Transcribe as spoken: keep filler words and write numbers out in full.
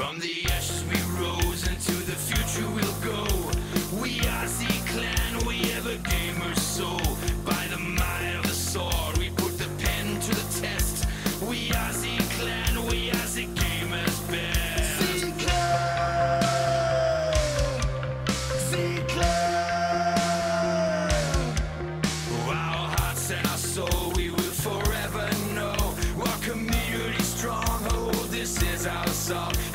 From the ashes we rose, into the future we'll go. We are the clan, we have a gamer's soul. By the might of the sword, we put the pen to the test. We are the clan, we are the gamer's best. The clan, the clan. Our hearts and our soul, we will forever know. Our community stronghold, this is our song.